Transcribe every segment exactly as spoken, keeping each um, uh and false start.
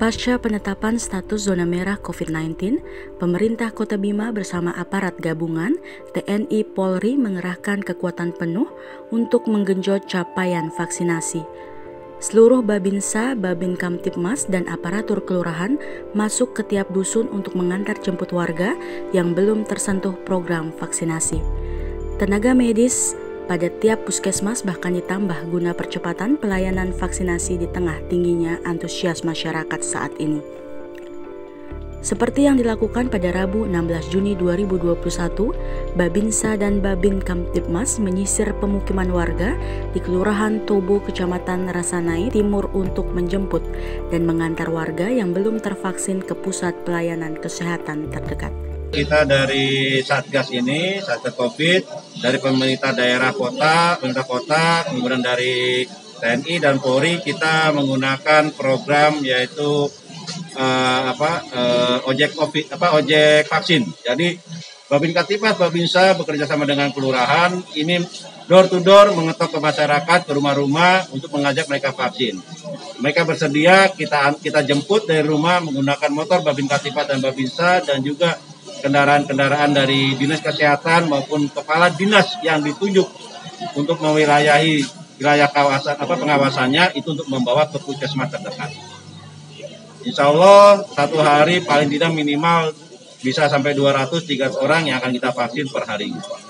Pasca penetapan status zona merah covid sembilan belas, pemerintah Kota Bima bersama aparat gabungan, T N I Polri mengerahkan kekuatan penuh untuk menggenjot capaian vaksinasi. Seluruh Babinsa, Babin Kamtibmas, dan aparatur kelurahan masuk ke tiap dusun untuk mengantar jemput warga yang belum tersentuh program vaksinasi. Tenaga medis pada tiap puskesmas bahkan ditambah guna percepatan pelayanan vaksinasi di tengah tingginya antusias masyarakat saat ini. Seperti yang dilakukan pada Rabu enam belas Juni dua ribu dua puluh satu, Babinsa dan Babin Kamtibmas menyisir pemukiman warga di Kelurahan Tobo, Kecamatan Rasanai Timur untuk menjemput dan mengantar warga yang belum tervaksin ke pusat pelayanan kesehatan terdekat. Kita dari Satgas ini, Satgas Covid, dari pemerintah daerah kota, pemerintah kota, kemudian dari T N I dan Polri, kita menggunakan program yaitu uh, apa uh, ojek Covid, apa ojek vaksin. Jadi Babin Kamtibmas, Babinsa bekerja sama dengan kelurahan, ini door to door mengetok ke masyarakat, ke rumah-rumah untuk mengajak mereka vaksin. Mereka bersedia, kita kita jemput dari rumah menggunakan motor Babin Kamtibmas dan Babinsa, dan juga kendaraan-kendaraan dari dinas kesehatan maupun kepala dinas yang ditunjuk untuk mewilayahi wilayah kawasan apa pengawasannya itu untuk membawa ke puskesmas terdekat. Insya Allah satu hari paling tidak minimal bisa sampai dua ratus tiga ratus orang yang akan kita vaksin per hari.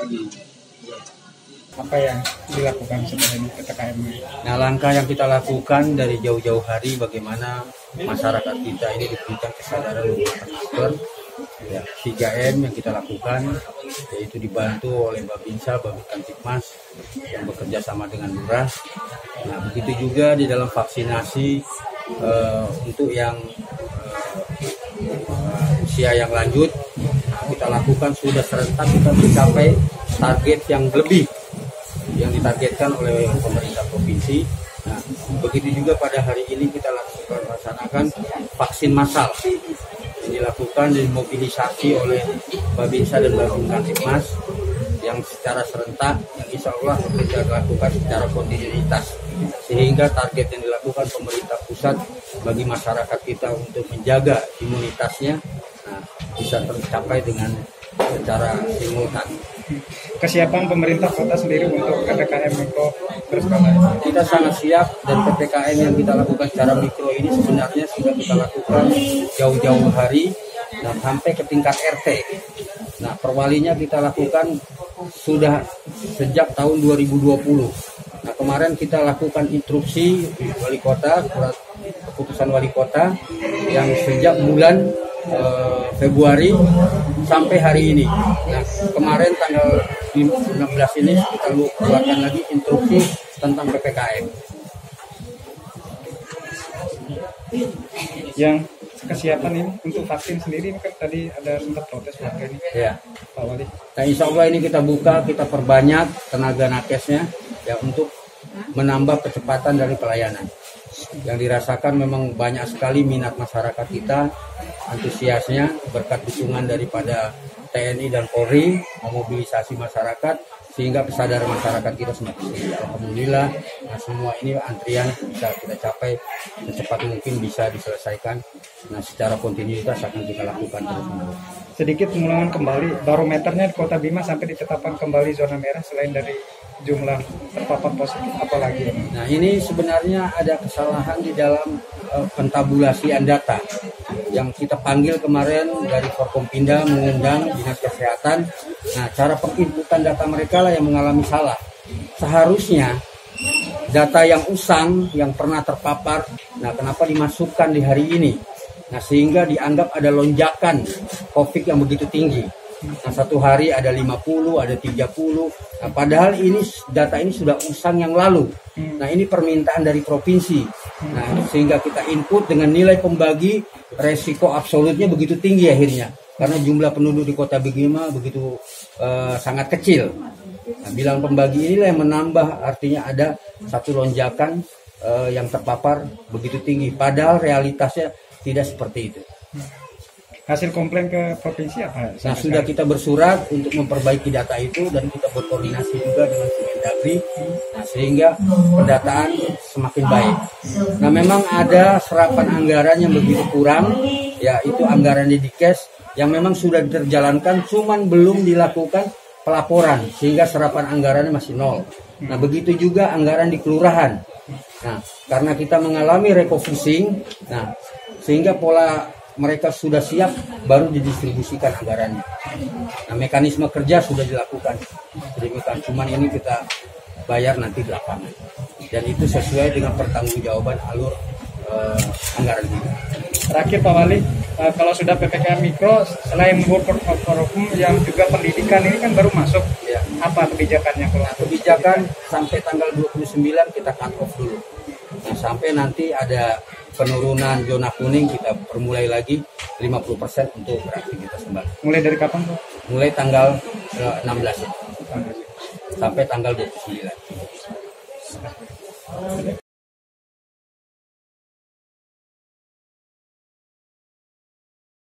Apa yang dilakukan setelah ini P P K M? Nah, langkah yang kita lakukan dari jauh-jauh hari bagaimana masyarakat kita ini diberikan kesadaran menggunakan masker. Ya, tiga M yang kita lakukan, yaitu dibantu oleh Babinsa, Babin Kamtibmas yang bekerja sama dengan lurah. Nah, begitu juga di dalam vaksinasi uh, untuk yang uh, usia yang lanjut, nah, kita lakukan sudah serentak, kita mencapai target yang lebih yang ditargetkan oleh pemerintah provinsi. Nah, begitu juga pada hari ini kita lakukan melaksanakan vaksin massal. Dilakukan dan dimobilisasi oleh Babinsa dan Babin Kamtibmas yang secara serentak, yang insya Allah kita lakukan secara kontinuitas, sehingga target yang dilakukan pemerintah pusat bagi masyarakat kita untuk menjaga imunitasnya nah, bisa tercapai dengan secara simultan. Kesiapan pemerintah kota sendiri untuk P P K M mikro berskala. Kita sangat siap, dan P P K M yang kita lakukan secara mikro ini sebenarnya sudah kita lakukan jauh-jauh hari dan sampai ke tingkat R T. Nah, perwalinya kita lakukan sudah sejak tahun dua ribu dua puluh. Nah, kemarin kita lakukan instruksi wali kota, surat keputusan wali kota yang sejak bulan Uh, Februari sampai hari ini. Nah, kemarin tanggal enam belas ini kita keluarkan lagi instruksi tentang P P K M. Yang kesiapan ini untuk vaksin sendiri ini kan tadi ada sempat protes warga ini. Ya, Pak Wali. Nah, insya Allah ini kita buka, kita perbanyak tenaga nakesnya ya untuk menambah kecepatan dari pelayanan. Yang dirasakan memang banyak sekali minat masyarakat kita, antusiasnya berkat dukungan daripada T N I dan Polri memobilisasi masyarakat sehingga kesadaran masyarakat kita semakin tinggi. Alhamdulillah, nah semua ini antrian bisa kita capai secepat mungkin bisa diselesaikan. Nah, secara kontinuitas akan kita lakukan terus-menerus. Sedikit pengulangan kembali, barometernya di Kota Bima sampai ditetapkan kembali zona merah selain dari jumlah terpapar positif apalagi? Nah, ini sebenarnya ada kesalahan di dalam uh, pentabulasian data yang kita panggil kemarin dari Forkompinda mengundang Dinas Kesehatan. Nah, cara penginputan data mereka lah yang mengalami salah. Seharusnya data yang usang yang pernah terpapar, nah kenapa dimasukkan di hari ini? Nah, sehingga dianggap ada lonjakan COVID yang begitu tinggi. Nah, satu hari ada lima puluh, ada tiga puluh. Nah, padahal ini data ini sudah usang yang lalu. Nah, ini permintaan dari provinsi. Nah, sehingga kita input dengan nilai pembagi resiko absolutnya begitu tinggi akhirnya. Karena jumlah penduduk di Kota Bima begitu uh, sangat kecil. Nah, bilang pembagi inilah yang menambah, artinya ada satu lonjakan uh, yang terpapar begitu tinggi. Padahal realitasnya tidak seperti itu. Hasil komplain ke provinsi apa? Nah, sudah kita bersurat untuk memperbaiki data itu dan kita berkoordinasi juga dengan Kementerian Kemendagri, nah sehingga pendataan semakin baik. Nah memang ada serapan anggaran yang begitu kurang, yaitu anggaran di Dikes yang memang sudah terjalankan, cuman belum dilakukan pelaporan sehingga serapan anggarannya masih nol. Nah begitu juga anggaran di kelurahan. Nah karena kita mengalami refocusing, nah sehingga pola mereka sudah siap baru didistribusikan anggarannya. Nah mekanisme kerja sudah dilakukan sedemikian, cuman ini kita bayar nanti di lapangan dan itu sesuai dengan pertanggungjawaban alur eh, anggaran kita. Terakhir Pak Wali, uh, kalau sudah P P K M Mikro, selain Work Forum yang juga pendidikan ini kan baru masuk, Ya. apa kebijakannya? Kalau Nah, kebijakan sampai tanggal dua puluh sembilan kita cut off dulu. Nah, sampai nanti ada penurunan zona kuning kita permulai lagi lima puluh persen untuk beraktivitas kembali. mulai dari kapan Pak? Mulai tanggal eh, enam belas sampai tanggal dua puluh sembilan.